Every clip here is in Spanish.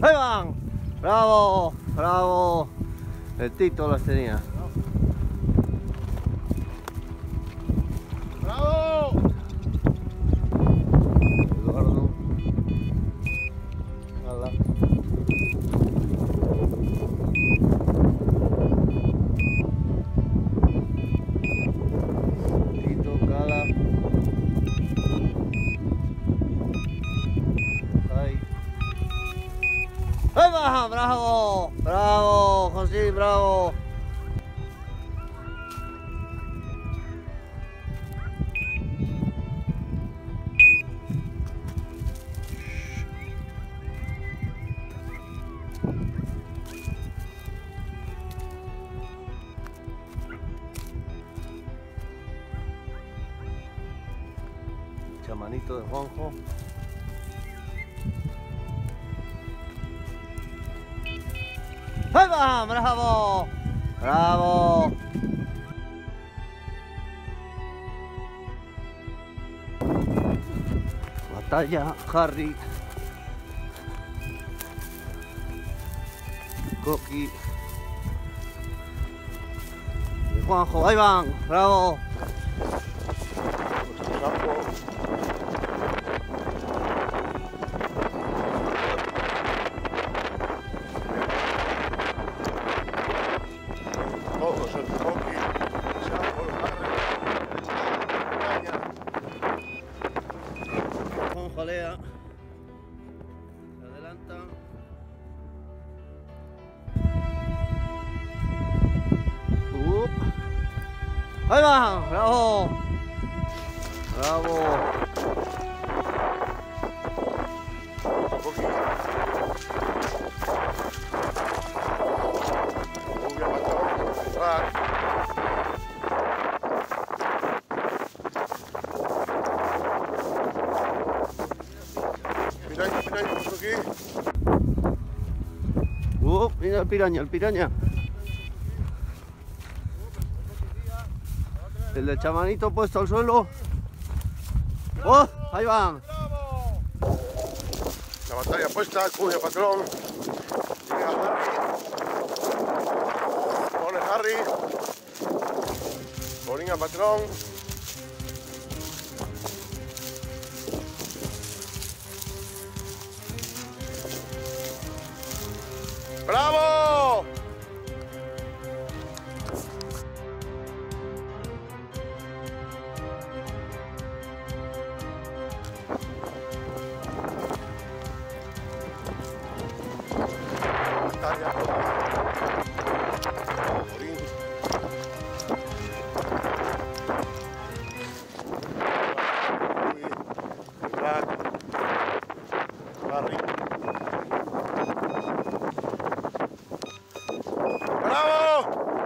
¡Ahí van! ¡Bravo! ¡Bravo! El Tito las tenía. ¡Bravo! Eduardo. Hala. Tito, Cala. Ahí. ¡Ahí va! ¡Bravo! ¡Bravo! José, bravo. Chamanito de Juanjo. ¡Ahí va! ¡Bravo! ¡Bravo! Batalla, Harry, Coqui y Juanjo. ¡Ahí van! ¡Bravo! Todos el Coqui, Sambo, Juanjo Lea. Se adelanta. ¡Ahí va! ¡Bravo! ¡Bravo! Coqui. Muy bien, patrón. Atrás. Piraña, por aquí. Mira el piraña, el piraña. El de chamanito puesto al suelo. ¡Oh! ¡Ahí van! La batalla puesta, cuya patrón. Llega Harry. Pone Harry. Ponen a patrón. ¡Bravo! Batalla. Morín. Black. Harry. ¡Bravo!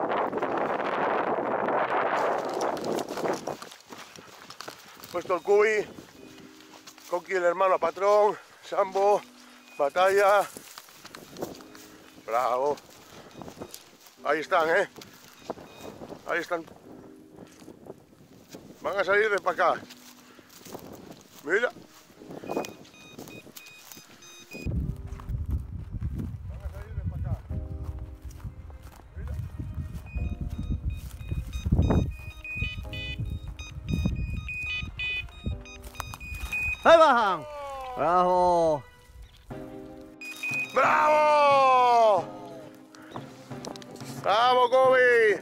Puesto el Cubi, Coqui el hermano patrón, Sambo, batalla. Bravo. Ahí están, ahí están. Van a salir de para acá. Mira. Van a salir de para acá. Mira. ¡Ahí van! ¡Bravo! ¡Bravo! ¡Bravo, Kobe!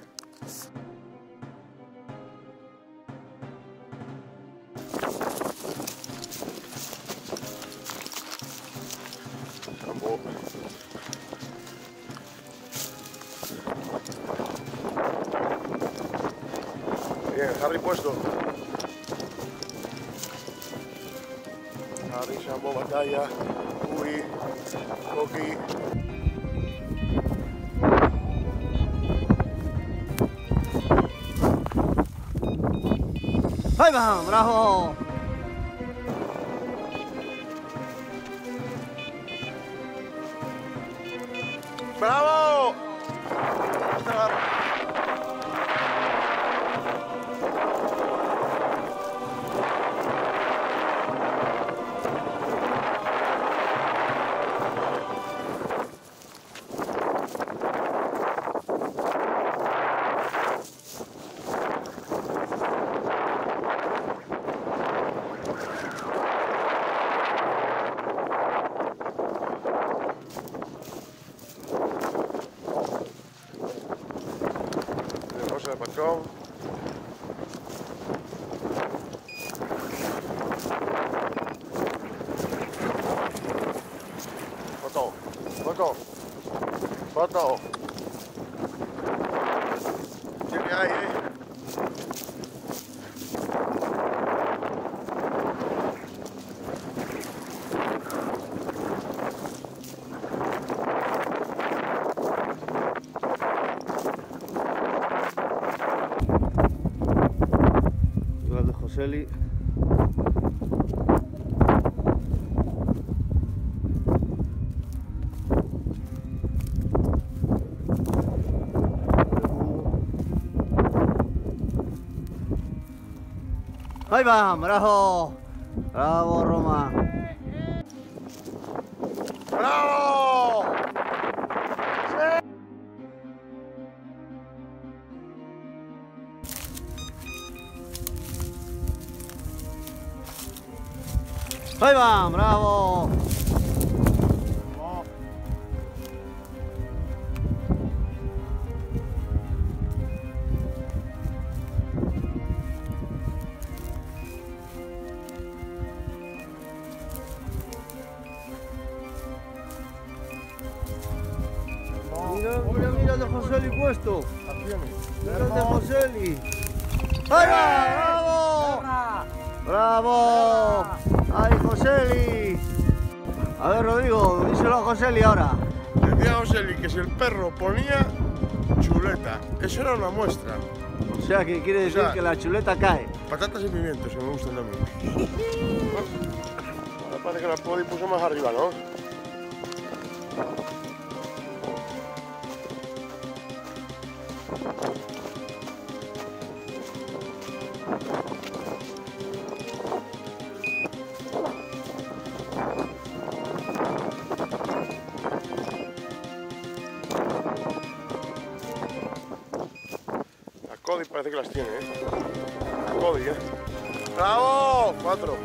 Sambo. Bien, Harry puesto. Harry, Sambo, batalla. Uy, Coqui. ¡Ahí van! ¡Bravo! ¡Bravo! Foto. Foto. Tiene aire. Igual de Joseli. Ahí va, bravo. Bravo, Roma. ¡Bravo! Ahí va, bravo. Mira, mira, mira el de Joseli puesto. Mira el de Joseli. ¡Ahí va! ¡Bravo! ¡Bravo! ¡Ay, Joseli! A ver, Rodrigo, díselo a Joseli ahora. Decía Joseli que si el perro ponía chuleta, eso era una muestra. O sea, que quiere decir que la chuleta cae. Patatas y pimientos, que me gustan también. Ahora parece que la podi puso más arriba, ¿no? La Cody parece que las tiene, ¿eh? La Cody, ¿eh? ¡Bravo! 4.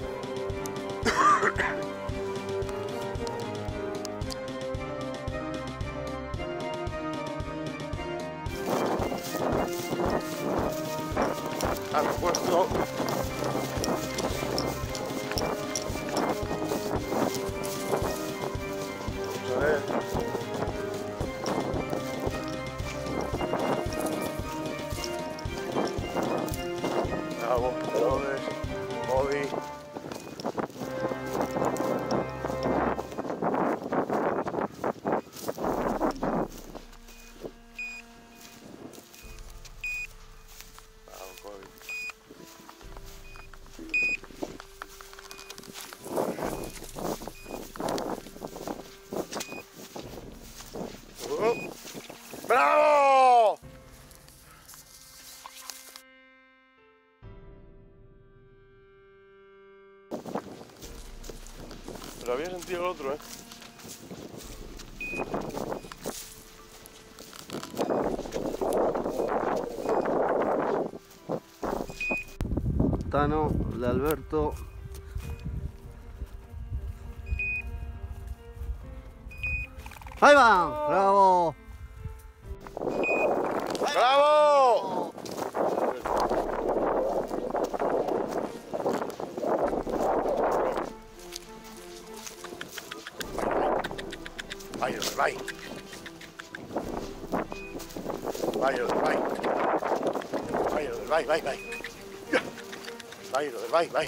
Han puesto. Vamos a ver. Bravo, Herodes, Body. Bravo, Cody. ¡Bravo! Pero había sentido el otro, ¿eh? Tano, el de Alberto. ¡Ahí va! ¡Bravo! ¡Bravo! Vaya, vai. Vaya, vai. Vaya, vai, vai, vai. Vaya, vai, vai.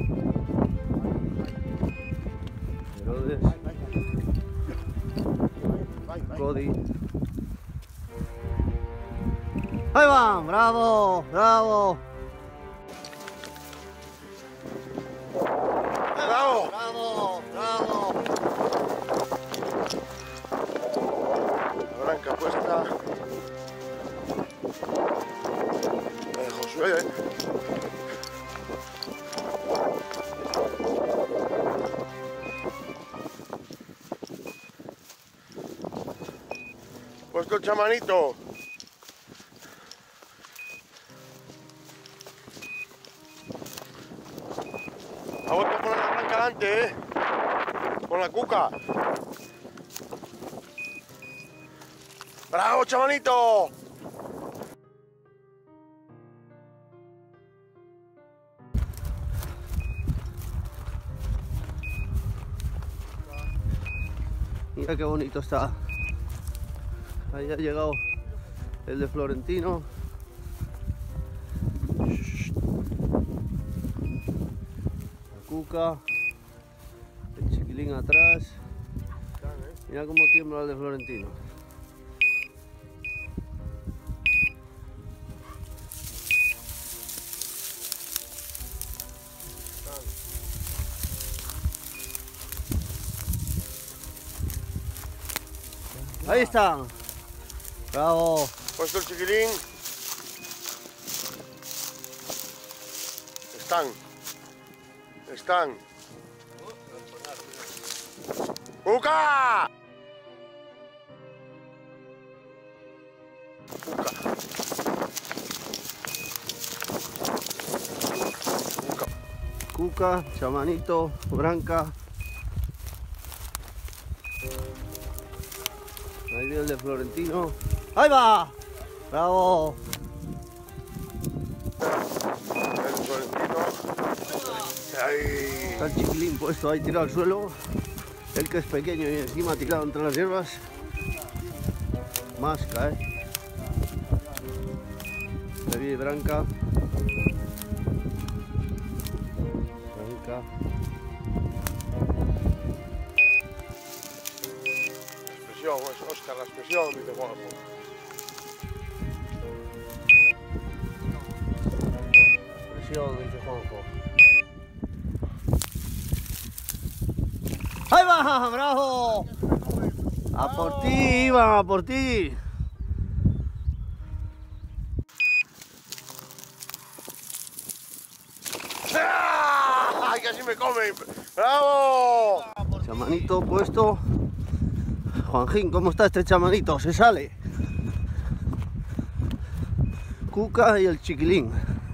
Herodes, Vai, vai. Cody. ¡Ahí va! ¡Bravo! ¡Bravo! ¡Bravo! ¡Bravo! ¡Bravo! La branca puesta. Josué, Puesto el chamanito. Ha vuelto a poner la branca antes, con la cuca. ¡Bravo, chamanito! Mira qué bonito está. Ahí ha llegado el de Florentino. La Cuca. El chiquilín atrás. Mira cómo tiembla el de Florentino. Ahí están. Bravo. Puesto el chiquilín. Están. ¡Cuca! Cuca, Chamanito, Branca. Ahí viene el de Florentino. ¡Ahí va! ¡Bravo! El Florentino. Ahí. Está el chiquilín puesto ahí tirado al suelo. El que es pequeño y encima tirado entre las hierbas. Más cae. Ahí viene Branca. Branca. La expresión, es Oscar, la expresión, dice Juanjo. Presión, dice Juanjo. ¡Ahí va! ¡Bravo! ¡A por ti, Iván! ¡A por ti! ¡Ay, casi me comen! ¡Bravo! Chamanito puesto. Juanjín, ¿cómo está este chamanito? Se sale. Cuca y el chiquilín.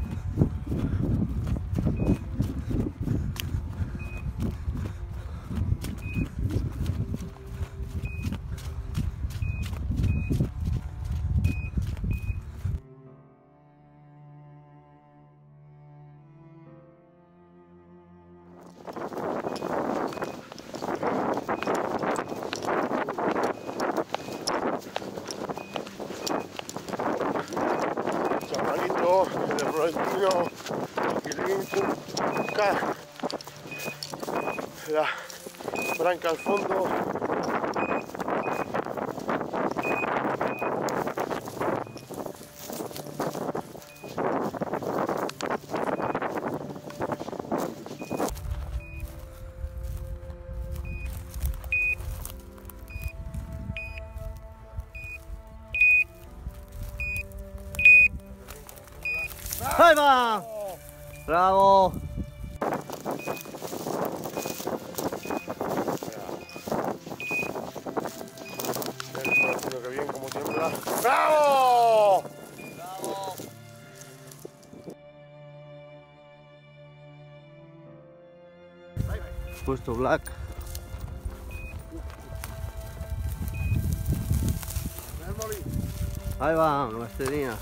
Chamanito, el de Florentino, chiquilín, Cuca, la Branca al fondo. ¡Ahí va! ¡Bravo! El Florentino que bien como tiembla. ¡Bravo! ¡Bravo! Puesto Black. Ahí van las tenías.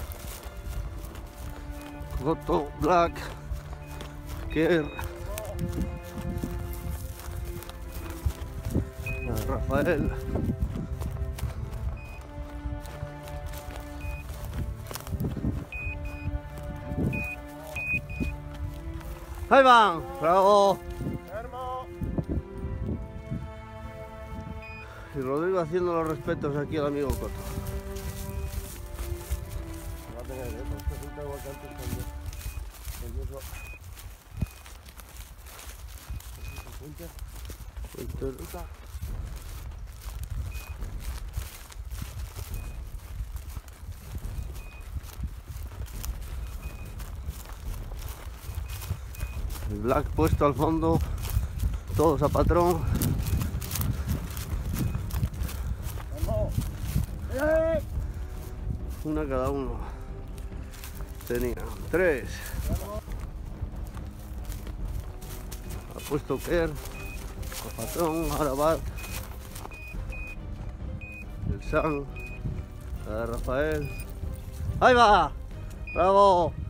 Goto, Black, Kerr, Rafael, ahí van, bravo. Y Rodrigo haciendo los respetos aquí al amigo Coto. Va a tener eso, este resulta igual que antes cuando yo El Black puesto al fondo, todos a patrón. Una cada uno. Tenía 3. Ha puesto Kerr, a patrón, ahora va el San, a Rafael. ¡Ahí va! ¡Bravo!